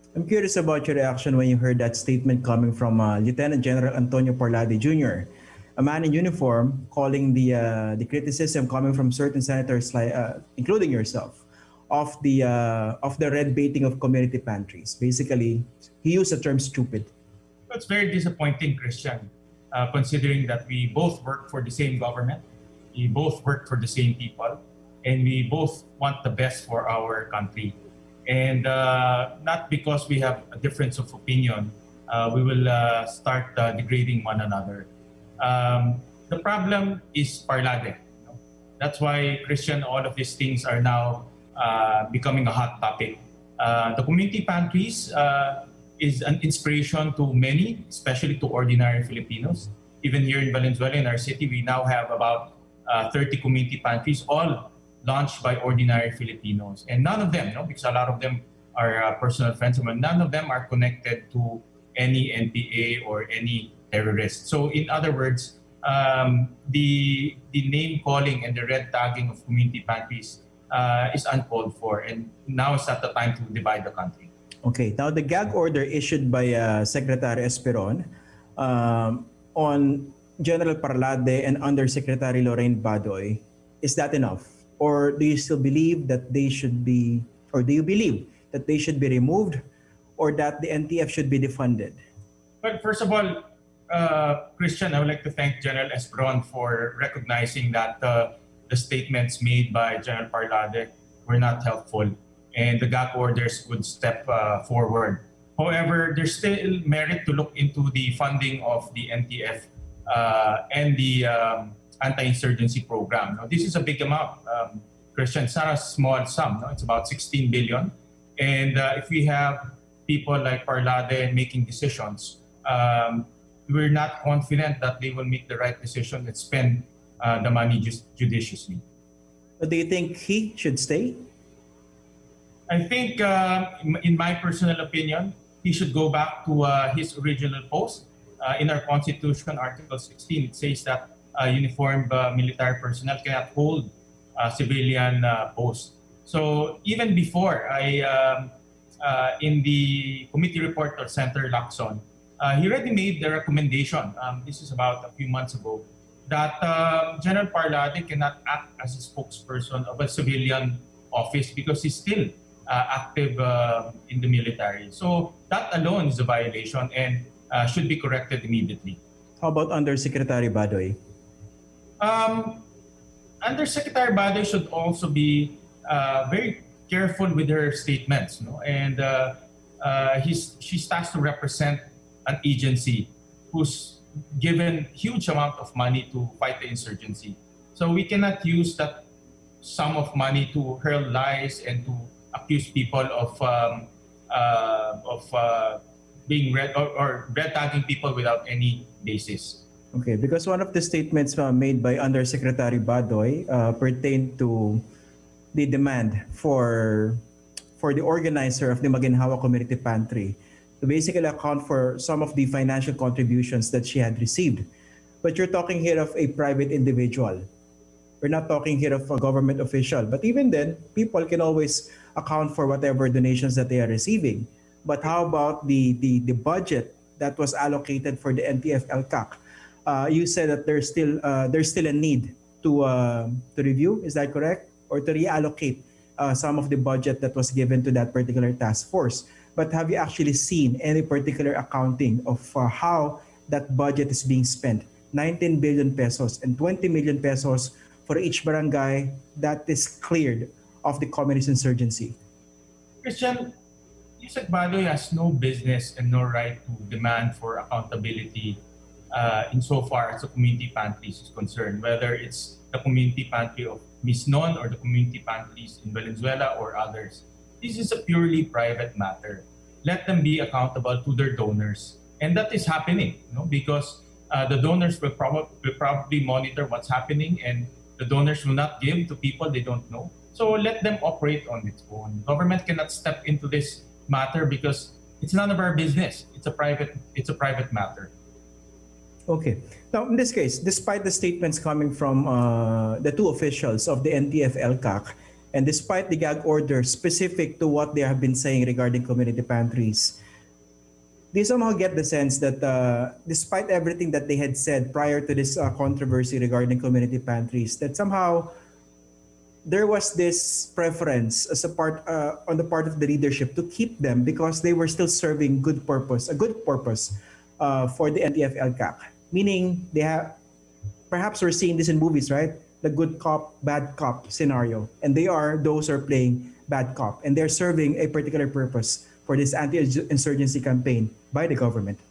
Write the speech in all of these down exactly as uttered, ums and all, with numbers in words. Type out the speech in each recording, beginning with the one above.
I'm curious about your reaction when you heard that statement coming from uh, Lieutenant General Antonio Parlade Junior, a man in uniform, calling the uh, the criticism coming from certain senators, like uh, including yourself, of the uh, of the red baiting of community pantries. Basically, he used the term "stupid." It's very disappointing, Christian, uh, considering that we both work for the same government, we both work for the same people, and we both want the best for our country. And uh, not because we have a difference of opinion, uh, we will uh, start uh, degrading one another. Um, the problem is Parlade. You know? That's why, Christian, all of these things are now uh, becoming a hot topic. Uh, the community pantries uh, is an inspiration to many, especially to ordinary Filipinos. Even here in Valenzuela, in our city, we now have about uh, thirty community pantries, all launched by ordinary Filipinos. And none of them, you know, because a lot of them are uh, personal friends of mine, none of them are connected to any N P A or any terrorist. So in other words, um, the, the name calling and the red tagging of community pantries uh, is uncalled for. And now is not the time to divide the country. Okay, now the gag order issued by uh, Secretary Esperon um, on General Parlade and Undersecretary Lorraine Badoy, is that enough? Or do you still believe that they should be, or do you believe that they should be removed or that the N T F should be defunded? Well, first of all, uh, Christian, I would like to thank General Esperon for recognizing that uh, the statements made by General Parlade were not helpful and the gag orders would step uh, forward. However, there's still merit to look into the funding of the N T F uh, and the um, anti-insurgency program. Now, this is a big amount, um, Christian. It's not a small sum. No? It's about sixteen billion. And uh, if we have people like Parlade making decisions, um, we're not confident that they will make the right decision and spend uh, the money just judiciously. But do you think he should stay? I think, uh, in my personal opinion, he should go back to uh, his original post. Uh, in our Constitution, Article sixteen, it says that uh, uniformed uh, military personnel cannot hold uh, civilian uh, posts. So even before, I um, uh, in the committee report of Senator Lacson, uh, he already made the recommendation, um, this is about a few months ago, that um, General Parlade cannot act as a spokesperson of a civilian office because he's still uh, active uh, in the military. So that alone is a violation and uh, should be corrected immediately. How about Undersecretary Badoy? Um, Undersecretary Badoy should also be uh, very careful with her statements, no? And uh, uh, he's, she's tasked to represent an agency who's given huge amount of money to fight the insurgency. So we cannot use that sum of money to hurl lies and to accuse people of um, uh, of uh, being red or, or red tagging people without any basis. Okay, because one of the statements uh, made by Undersecretary Badoy uh, pertained to the demand for for the organizer of the Maginhawa Community Pantry to basically account for some of the financial contributions that she had received. But you're talking here of a private individual. We're not talking here of a government official. But even then, people can always account for whatever donations that they are receiving. But how about the, the, the budget that was allocated for the N T F L C A C? Uh, you said that there's still uh, there's still a need to uh, to review. Is that correct? Or to reallocate uh, some of the budget that was given to that particular task force. But have you actually seen any particular accounting of uh, how that budget is being spent? nineteen billion pesos and twenty million pesos for each barangay that is cleared of the communist insurgency. Christian, Yusek Badoy has no business and no right to demand for accountability uh, insofar as the community pantries is concerned, whether it's the community pantry of Miz Non or the community pantries in Valenzuela or others. This is a purely private matter. Let them be accountable to their donors. And that is happening, you know, because uh, the donors will, prob- will probably monitor what's happening and the donors will not give to people they don't know. So let them operate on its own. Government cannot step into this matter because it's none of our business. It's a private, it's a private matter. Okay. Now, in this case, despite the statements coming from uh, the two officials of the N T F L C A C And despite the gag order specific to what they have been saying regarding community pantries, they somehow get the sense that uh, despite everything that they had said prior to this uh, controversy regarding community pantries, that somehow there was this preference as a part uh, on the part of the leadership to keep them because they were still serving good purpose, a good purpose uh, for the N T F L C A C. Meaning they have, perhaps we're seeing this in movies, right? The good cop, bad cop scenario, and they are those who are playing bad cop, and they're serving a particular purpose for this anti-insurgency campaign by the government.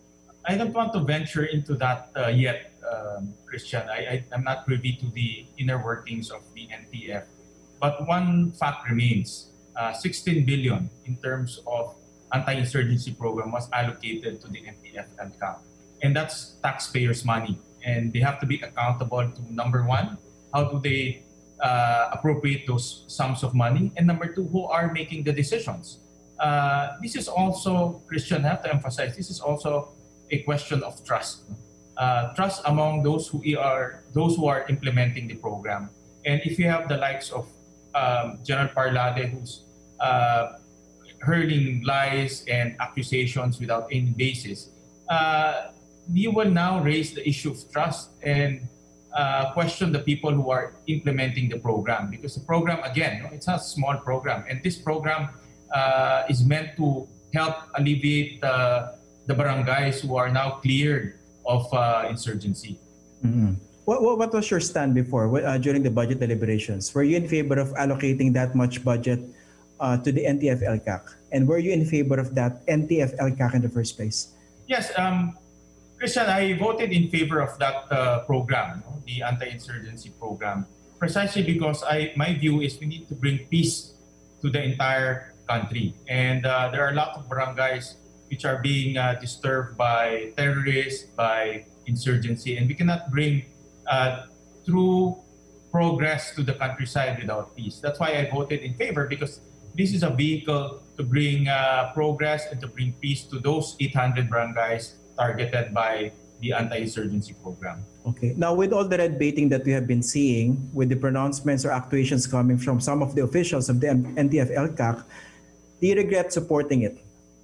I don't want to venture into that uh, yet, um, Christian. I, I, I'm not privy to the inner workings of the N T F. But one fact remains, uh, sixteen billion in terms of anti-insurgency program was allocated to the N T F L C A C. And that's taxpayers' money. And they have to be accountable to, number one, how do they uh, appropriate those sums of money? And number two, who are making the decisions? Uh, this is also, Christian, I have to emphasize, this is also a question of trust. Uh, trust among those who are those who are implementing the program. And if you have the likes of um, General Parlade, who's uh, hurling lies and accusations without any basis, uh, you will now raise the issue of trust and uh, question the people who are implementing the program. Because the program, again, it's not a small program. And this program uh, is meant to help alleviate uh, the barangays who are now cleared of uh, insurgency. Mm-hmm. What, what, what was your stand before uh, during the budget deliberations? Were you in favor of allocating that much budget uh, to the N T F L C A C? And were you in favor of that N T F L C A C in the first place? Yes, um, Christian, I voted in favor of that uh, program, no? The anti-insurgency program, precisely because I my view is we need to bring peace to the entire country. And uh, there are a lot of barangays which are being uh, disturbed by terrorists, by insurgency, and we cannot bring uh, true progress to the countryside without peace. That's why I voted in favor, because this is a vehicle to bring uh, progress and to bring peace to those eight hundred barangays targeted by the anti-insurgency program. Okay. Now, with all the red baiting that we have been seeing, with the pronouncements or actuations coming from some of the officials of the N T F L C A C, do you regret supporting it?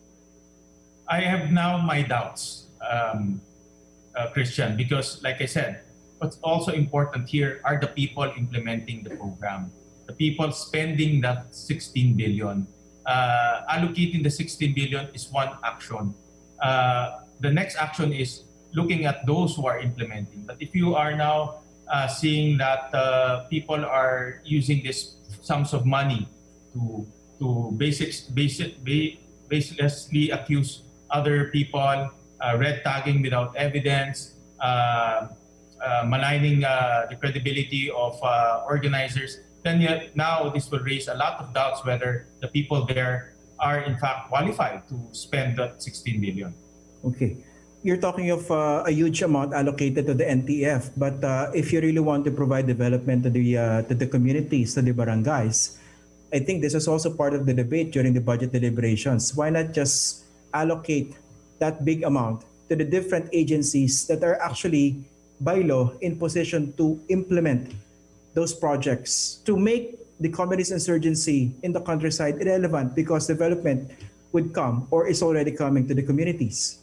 I have now my doubts, um, uh, Christian, because like I said, what's also important here are the people implementing the program, the people spending that sixteen billion. Uh, allocating the sixteen billion is one action. Uh, the next action is looking at those who are implementing. But if you are now uh, seeing that uh, people are using these sums of money to to basics, basic, baselessly accuse other people, uh, red tagging without evidence, uh, uh, maligning uh, the credibility of uh, organizers, then yet now this will raise a lot of doubts whether the people there are in fact qualified to spend that sixteen billion. Okay. You're talking of uh, a huge amount allocated to the N T F, but uh, if you really want to provide development to the uh, to the communities, to the barangays, I think this is also part of the debate during the budget deliberations. Why not just allocate that big amount to the different agencies that are actually by law in position to implement those projects, to make the communist insurgency in the countryside irrelevant because development would come or is already coming to the communities?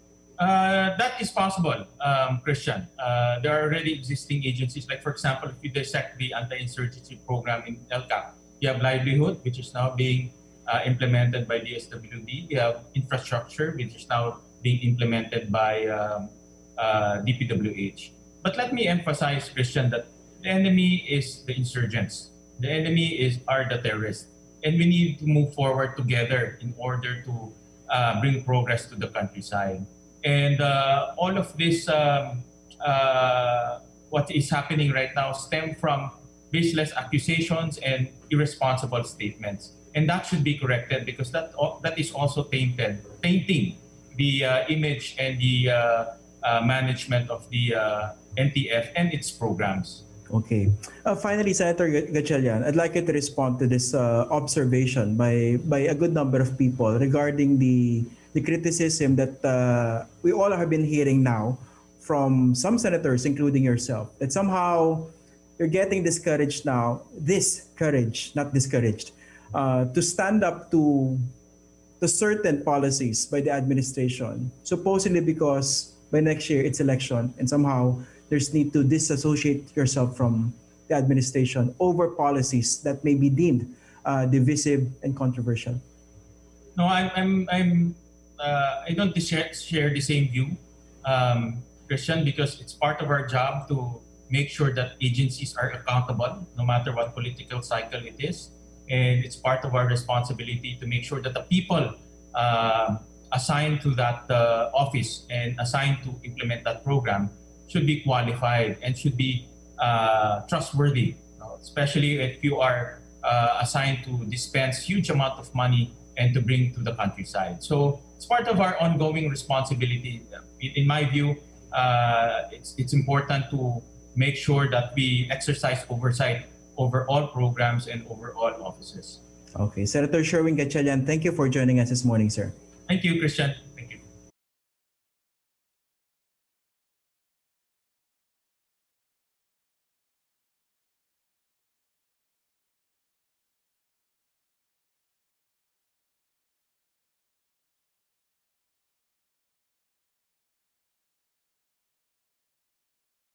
Uh, that is possible, um, Christian. Uh, there are already existing agencies. Like, for example, if you dissect the anti-insurgency program in L C A C, you have livelihood, which is now being uh, implemented by D S W D. You have infrastructure, which is now being implemented by um, uh, D P W H. But let me emphasize, Christian, that the enemy is the insurgents. The enemy is are the terrorists. And we need to move forward together in order to uh, bring progress to the countryside. And uh, all of this, um, uh, what is happening right now, stem from baseless accusations and irresponsible statements. And that should be corrected because that that is also tainted, tainting the uh, image and the uh, uh, management of the uh, N T F and its programs. Okay. Uh, finally, Senator Gatchalian, I'd like you to respond to this uh, observation by by a good number of people regarding the the criticism that uh, we all have been hearing now from some senators, including yourself, that somehow you're getting discouraged now, this courage, not discouraged, uh, to stand up to to certain policies by the administration, supposedly because by next year it's election and somehow there's need to disassociate yourself from the administration over policies that may be deemed uh, divisive and controversial? No, I'm, I'm, I'm uh, I don't share, share the same view, um, Christian, because it's part of our job to make sure that agencies are accountable, no matter what political cycle it is. And it's part of our responsibility to make sure that the people uh, assigned to that uh, office and assigned to implement that program should be qualified and should be uh, trustworthy, you know, especially if you are uh, assigned to dispense huge amount of money and to bring to the countryside. So it's part of our ongoing responsibility. In my view, uh, it's, it's important to make sure that we exercise oversight over all programs and over all offices. Okay. Senator Sherwin Gatchalian, thank you for joining us this morning, sir. Thank you, Christian.